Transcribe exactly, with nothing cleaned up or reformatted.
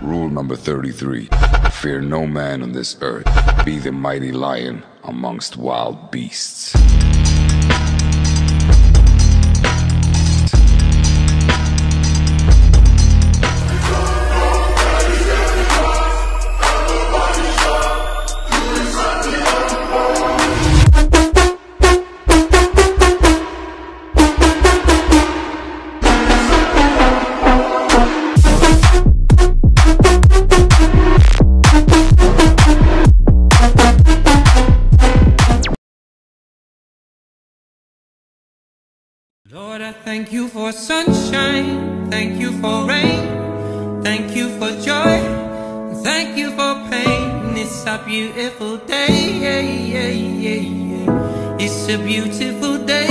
Rule number thirty-three. Fear no man on this earth. Be the mighty lion amongst wild beasts. Lord, I thank you for sunshine, thank you for rain, thank you for joy, thank you for pain. It's a beautiful day, it's a beautiful day.